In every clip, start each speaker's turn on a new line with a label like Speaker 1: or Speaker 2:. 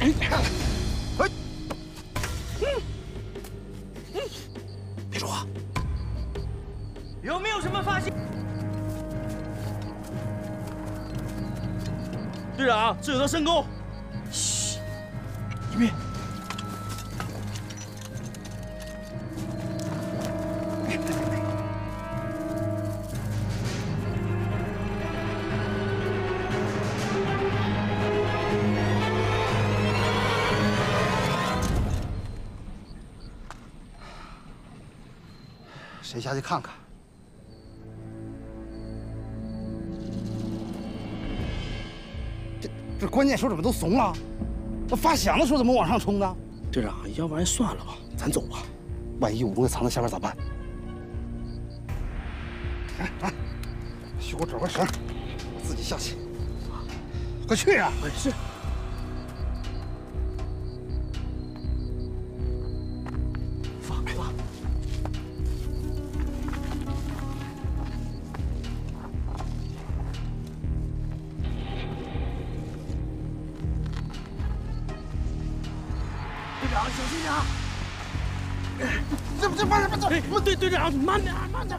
Speaker 1: 别说话。
Speaker 2: 有没有什么发现？队长，这有道深沟。
Speaker 1: 嘘，一边。
Speaker 3: 谁下去看看？这关键时候怎么都怂了？那发响的时候怎么往上冲呢？
Speaker 1: 队长，要不然算了吧，咱走吧。
Speaker 3: 万一武功藏在下边咋办？来，许给我找根绳，我自己下去。快去啊！
Speaker 1: 是。
Speaker 2: 队长，小心点！
Speaker 3: 这慢点，
Speaker 2: 队长，慢点，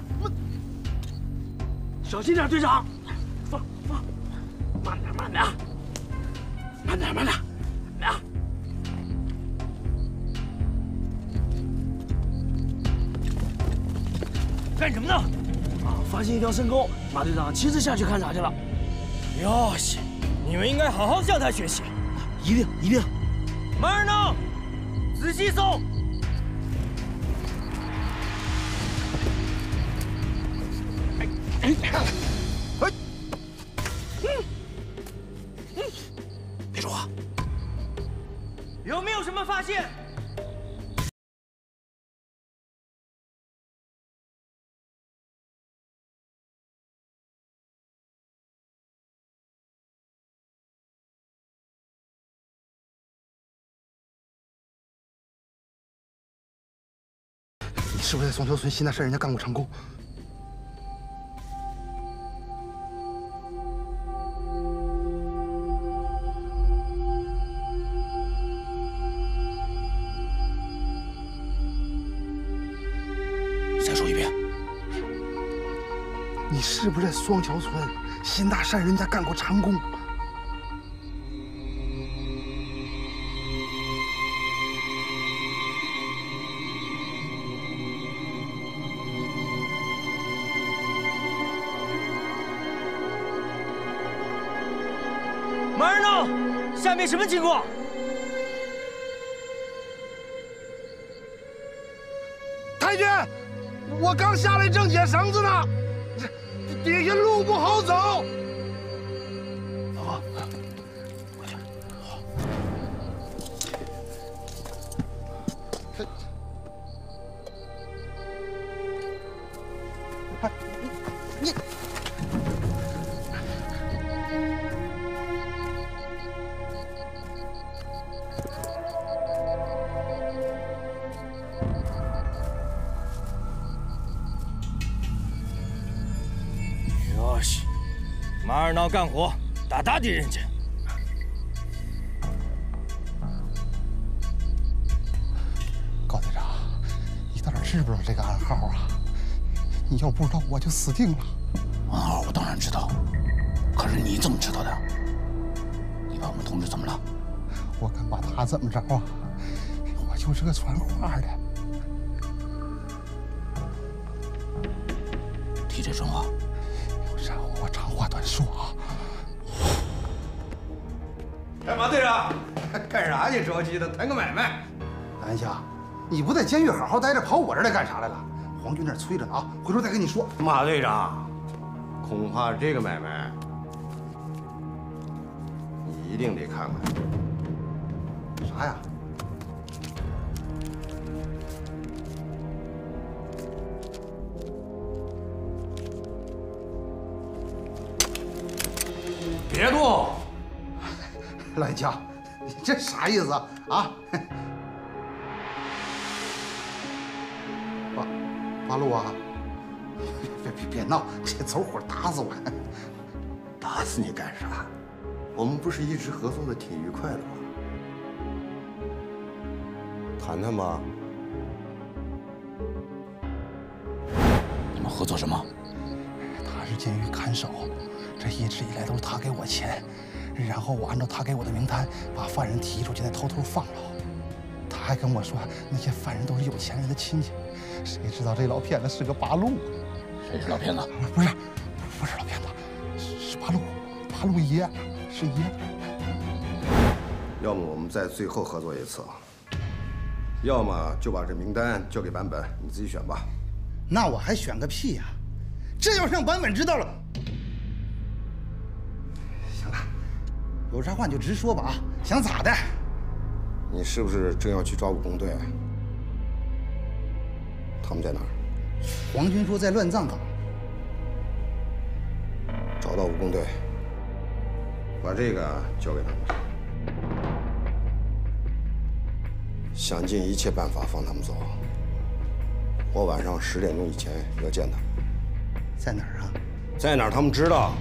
Speaker 2: 小心点，队长，放，慢点，干什么呢？啊，发现一条深沟，马队长亲自下去勘察去了。哟西，你们应该好好向他学习。
Speaker 1: 一定。
Speaker 2: 门儿呢？ 仔细搜！
Speaker 1: 别说话。
Speaker 2: 有没有什么发现？
Speaker 3: 你是不是在双桥村西南山人家干过长工？
Speaker 1: 再说一遍。
Speaker 3: 你是不是在双桥村新大山人家干过长工？
Speaker 2: 门儿呢？下面什么情况？
Speaker 3: 太君，我刚下来正解绳子呢，这底下路不好走。
Speaker 1: 啊，回去。好。
Speaker 3: 你。
Speaker 2: 马尔闹干活，打敌人去。
Speaker 3: 高队长，你到底知不知道这个暗号啊？你要不知道，我就死定了。
Speaker 1: 暗号我当然知道，可是你怎么知道的？你把我们同志怎么了？
Speaker 3: 我敢把他怎么着啊？我就是个传话的。
Speaker 1: 提这传话。
Speaker 3: 让我长话短说啊！
Speaker 4: 哎，马队长，干啥去？着急的，谈个买卖。
Speaker 3: 安夏，你不在监狱好好待着，跑我这儿来干啥来了？皇军那儿催着呢啊，回头再跟你说。
Speaker 4: 马队长，恐怕这个买卖你一定得看看。
Speaker 3: 啥呀？
Speaker 4: 别动！
Speaker 3: 老严强，你这啥意思啊？八路啊！别闹，这走火打死我！
Speaker 4: 打死你干啥？我们不是一直合作的挺愉快的吗？
Speaker 5: 谈谈吧。
Speaker 1: 你们合作什么？
Speaker 3: 他是监狱看守，这一直以来都是他给我钱，然后我按照他给我的名单把犯人提出去，再偷偷放牢。他还跟我说那些犯人都是有钱人的亲戚，谁知道这老骗子是个八路。
Speaker 1: 谁是老骗子？
Speaker 3: 不是老骗子，是八路爷，是爷。
Speaker 5: 要么我们再最后合作一次，要么就把这名单交给版本，你自己选吧。
Speaker 3: 那我还选个屁呀！这要是让版本知道了，行了，有啥话你就直说吧啊！想咋的？
Speaker 5: 你是不是正要去抓武工队？他们在哪儿？
Speaker 3: 皇军说在乱葬岗。
Speaker 5: 找到武工队，把这个交给他们，想尽一切办法放他们走。我晚上10点钟以前要见他们。
Speaker 3: 在哪儿啊？
Speaker 5: 在哪儿？他们知道。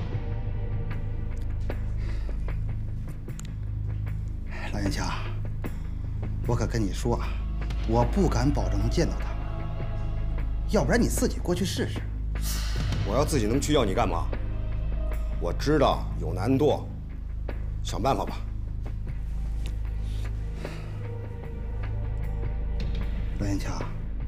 Speaker 3: 老严强，我可跟你说，我不敢保证能见到他，要不然你自己过去试试。
Speaker 5: 我要自己能去，要你干嘛？我知道有难度，想办法吧。
Speaker 3: 老严强，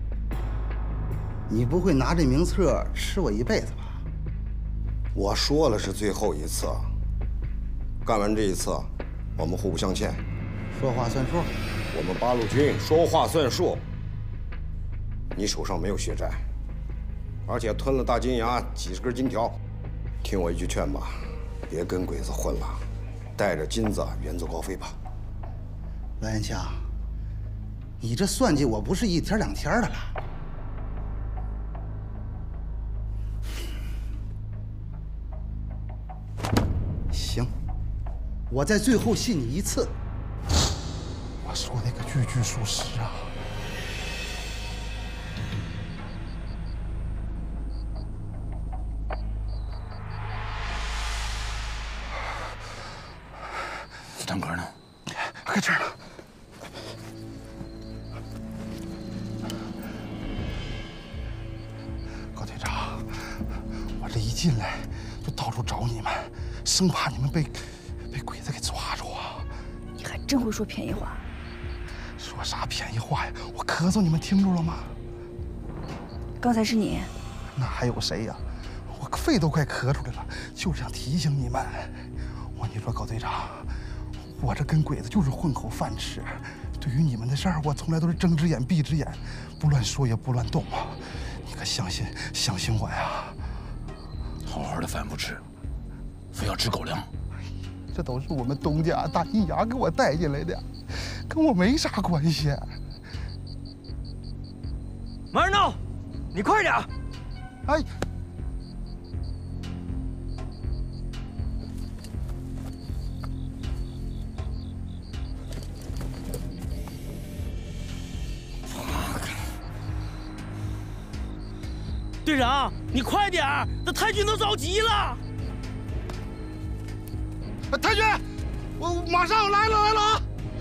Speaker 3: 你不会拿这名册吃我一辈子吧？
Speaker 5: 我说了是最后一次，干完这一次，我们互不相欠。
Speaker 3: 说话算数。
Speaker 5: 我们八路军说话算数。你手上没有血债，而且吞了大金牙几十根金条。听我一句劝吧，别跟鬼子混了，带着金子远走高飞吧。
Speaker 3: 老严强，你这算计我不是1天2天的了。行，我在最后信你一次。我说的可句句属实啊。
Speaker 1: 子弹壳呢？
Speaker 3: 搁这儿呢。高队长，我这一进来就到处找你们，生怕你们被鬼子给抓住啊！
Speaker 6: 你还真会说便宜话。
Speaker 3: 说啥便宜话呀？我咳嗽你们听着了吗？
Speaker 6: 刚才是你？
Speaker 3: 那还有谁呀？我肺都快咳出来了，就是想提醒你们。我跟你说，高队长，我这跟鬼子就是混口饭吃。对于你们的事儿，我从来都是睁只眼闭只眼，不乱说也不乱动啊！你可相信我呀！
Speaker 1: 好好的饭不吃，非要吃狗粮。
Speaker 3: 这都是我们东家大银牙给我带进来的，跟我没啥关系。
Speaker 2: 马二闹，你快点！
Speaker 3: 哎，
Speaker 2: 队长，你快点儿，这太君都着急了。
Speaker 3: 太君，我马上来了啊！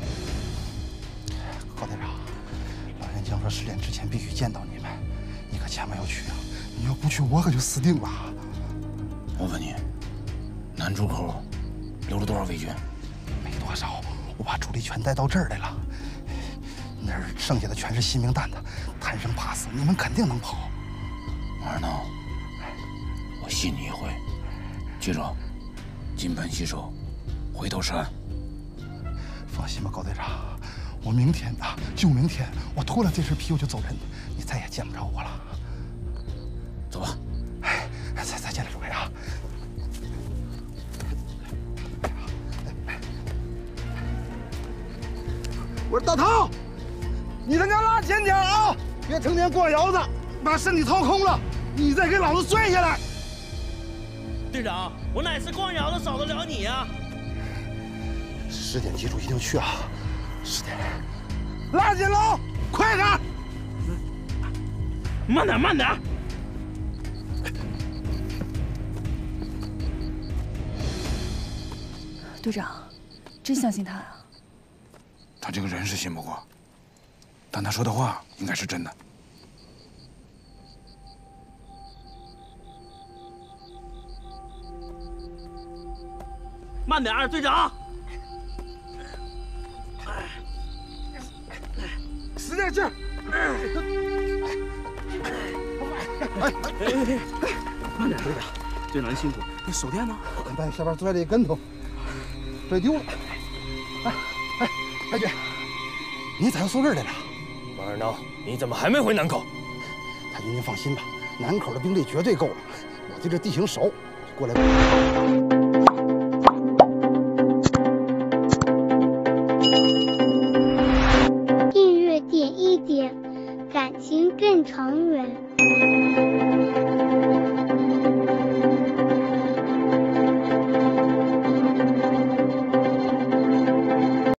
Speaker 3: 高队长，老严强说10点之前必须见到你们，你可千万要去啊！你要不去，我可就死定了。
Speaker 1: 我问你，南出口留了多少伪军？
Speaker 3: 没多少，我把主力全带到这儿来了。那儿剩下的全是新兵蛋子，贪生怕死，你们肯定能跑。
Speaker 1: 二闹，我信你一回。记住，金盆洗手，回头是岸。
Speaker 3: 放心吧，高队长，我明天啊，就明天，我脱了这身皮我就走人，你再也见不着我了。
Speaker 1: 走吧。
Speaker 3: 哎，再见了，诸位啊！我说大涛，你他娘拉前点啊！别成天逛窑子，把身体掏空了，你再给老子摔下来！
Speaker 2: 队长，我哪次逛窑子少得了你呀
Speaker 3: 10点记住一定去啊！10点，拉紧喽，快点！
Speaker 2: 慢点，慢点。
Speaker 6: 队长，真相信他啊？
Speaker 1: 他这个人是信不过， 但他说的话应该是真的。
Speaker 2: 慢点，队长。
Speaker 3: 使点劲儿！
Speaker 2: 慢点，队长。队长辛苦，那手电呢？
Speaker 3: 刚才下边摔了一跟头，摔丢了。太君，你咋又坐这儿来了？
Speaker 2: 王二孬，你怎么还没回南口？
Speaker 3: 太君，您放心吧，南口的兵力绝对够了。我对这地形熟，过来吧。
Speaker 7: 订阅点一点，感情更长远。